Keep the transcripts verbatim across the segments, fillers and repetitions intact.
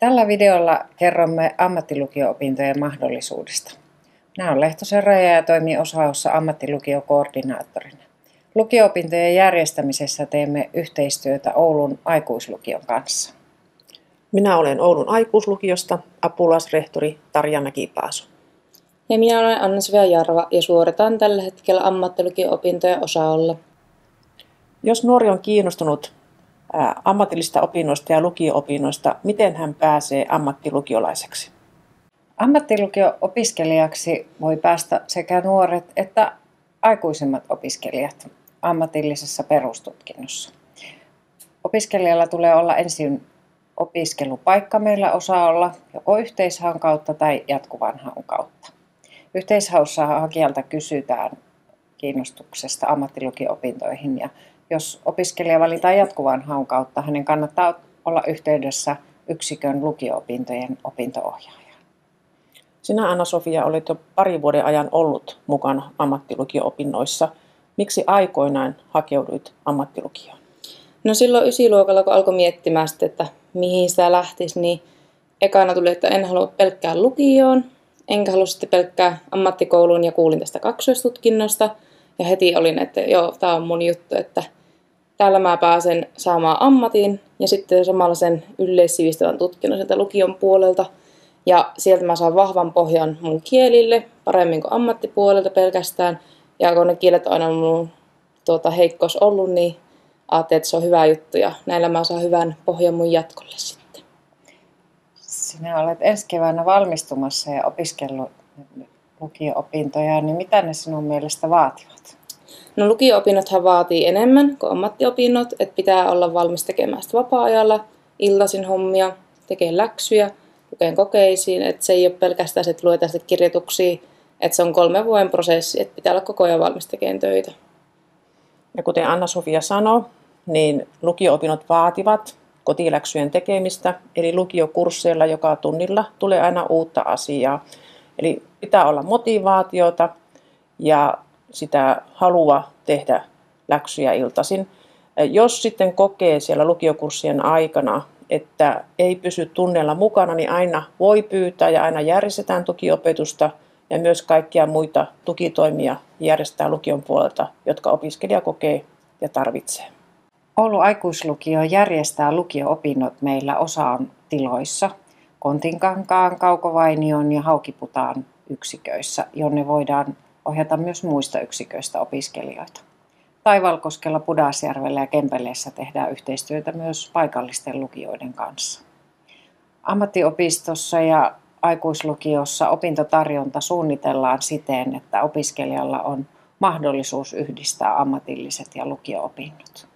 Tällä videolla kerromme ammattilukio-opintojen mahdollisuudesta. Minä olen Lehtosen Raija ja toimin osaossa ammattilukiokoordinaattorina. Lukio-opintojen järjestämisessä teemme yhteistyötä Oulun aikuislukion kanssa. Minä olen Oulun aikuislukiosta apulaisrehtori Tarja Mäkipaasu. Ja minä olen Anna-Svea Jarva ja suoritan tällä hetkellä ammattilukio-opintoja osaolla. Jos nuori on kiinnostunut ää, ammatillisista opinnoista ja lukio-opinnoista, miten hän pääsee ammattilukiolaiseksi? Ammattilukio-opiskelijaksi voi päästä sekä nuoret että aikuisemmat opiskelijat ammatillisessa perustutkinnossa. Opiskelijalla tulee olla ensin opiskelupaikka meillä osaolla joko yhteishaun kautta tai jatkuvan haun kautta. Yhteishaussa hakijalta kysytään kiinnostuksesta ammattilukio-opintoihin ja jos opiskelija valitaan jatkuvan haun kautta, hänen kannattaa olla yhteydessä yksikön lukio-opintojen opinto-ohjaajaan. Sinä, Anna-Sofia, olet jo pari vuoden ajan ollut mukana ammattilukio-opinnoissa. Miksi aikoinaan hakeuduit ammattilukioon? No silloin ysiluokalla, kun alkoi miettimään sitten, että mihin sitä lähtisi, niin ekana tuli, että en halua pelkkää lukioon, enkä halua sitten pelkkää ammattikouluun ja kuulin tästä kaksoistutkinnosta. Ja heti olin, että joo, tämä on mun juttu, että täällä mä pääsen saamaan ammatin ja sitten samalla sen yleissivistävän tutkinnon sieltä lukion puolelta. Ja sieltä mä saan vahvan pohjan mun kielille, paremmin kuin ammattipuolelta pelkästään. Ja kun ne kielet on aina mun tuota, heikkous ollut, niin ajattelin, että se on hyvä juttu ja näillä mä saan hyvän pohjan mun jatkolle sitten. Sinä olet ensi keväänä valmistumassa ja opiskellut lukio-opintoja, niin mitä ne sinun mielestä vaativat? No lukio-opinnothan vaatii enemmän kuin ammattiopinnot, että pitää olla valmis tekemään sitä vapaa-ajalla, iltaisin hommia, tekee läksyjä, lukeen kokeisiin, että se ei ole pelkästään, että luetaan sitten kirjoituksia, että se on kolmen vuoden prosessi, että pitää olla koko ajan valmis tekemään töitä. Ja kuten Anna-Sofia sanoi, niin lukio-opinnot vaativat kotiläksyjen tekemistä, eli lukiokursseilla joka tunnilla tulee aina uutta asiaa. Eli pitää olla motivaatiota ja sitä halua tehdä läksyjä iltaisin. Jos sitten kokee siellä lukiokurssien aikana, että ei pysy tunneilla mukana, niin aina voi pyytää ja aina järjestetään tukiopetusta ja myös kaikkia muita tukitoimia järjestää lukion puolelta, jotka opiskelija kokee ja tarvitsee. Oulun aikuislukio järjestää lukio-opinnot meillä osaan tiloissa, Kontinkankaan, Kaukovainion ja Haukiputaan yksiköissä, jonne voidaan ohjata myös muista yksiköistä opiskelijoita. Taivalkoskella, Pudasjärvellä ja Kempeleessä tehdään yhteistyötä myös paikallisten lukioiden kanssa. Ammattiopistossa ja aikuislukiossa opintotarjonta suunnitellaan siten, että opiskelijalla on mahdollisuus yhdistää ammatilliset ja lukio-opinnot.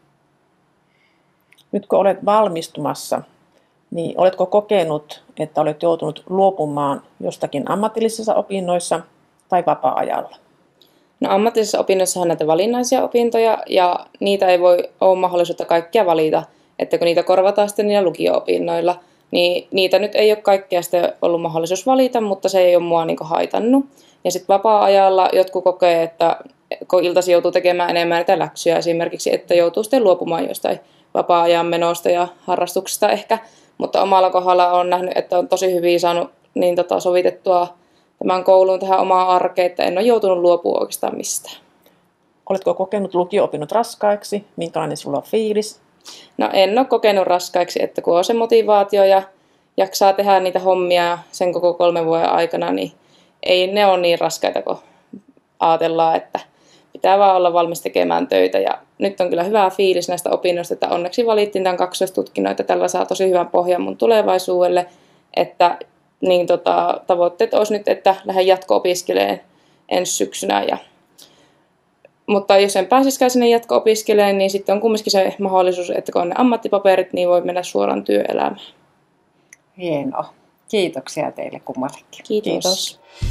Nyt kun olet valmistumassa, niin oletko kokenut, että olet joutunut luopumaan jostakin ammatillisissa opinnoissa tai vapaa-ajalla? No ammatillisissa opinnoissa on näitä valinnaisia opintoja ja niitä ei voi ole mahdollisuutta kaikkia valita, että kun niitä korvataan sitten niillä lukio-opinnoilla, niin niitä nyt ei ole kaikkea sitten ollut mahdollisuus valita, mutta se ei ole mua niin kuin haitannut. Ja sitten vapaa-ajalla jotkut kokee, että kun iltaisin joutuu tekemään enemmän näitä läksyjä esimerkiksi, että joutuu sitten luopumaan jostain vapaa-ajan menosta ja harrastuksista ehkä, mutta omalla kohdalla olen nähnyt, että on tosi hyvin saanut niin tota, sovitettua tämän koulun tähän omaan arkeen, että en ole joutunut luopumaan oikeastaan mistään. Oletko kokenut lukio-opinnot raskaiksi? Minkälainen sulla on fiilis? No en ole kokenut raskaiksi, että kun on se motivaatio ja jaksaa tehdä niitä hommia sen koko kolmen vuoden aikana, niin ei ne ole niin raskaita, kun ajatellaan, että pitää vaan olla valmis tekemään töitä. Ja nyt on kyllä hyvä fiilis näistä opinnoista, että onneksi valittiin tämän kaksoistutkinnon, että tällä saa tosi hyvän pohjan mun tulevaisuudelle, että niin tota, tavoitteet olisi nyt, että lähden jatko-opiskelemaan ensi syksynä. Ja, mutta jos en pääsisikään sinne jatko-opiskelemaan, niin sitten on kumminkin se mahdollisuus, että kun on ne ammattipaperit, niin voi mennä suoraan työelämään. Hienoa. Kiitoksia teille kummallekin. Kiitos. Kiitos.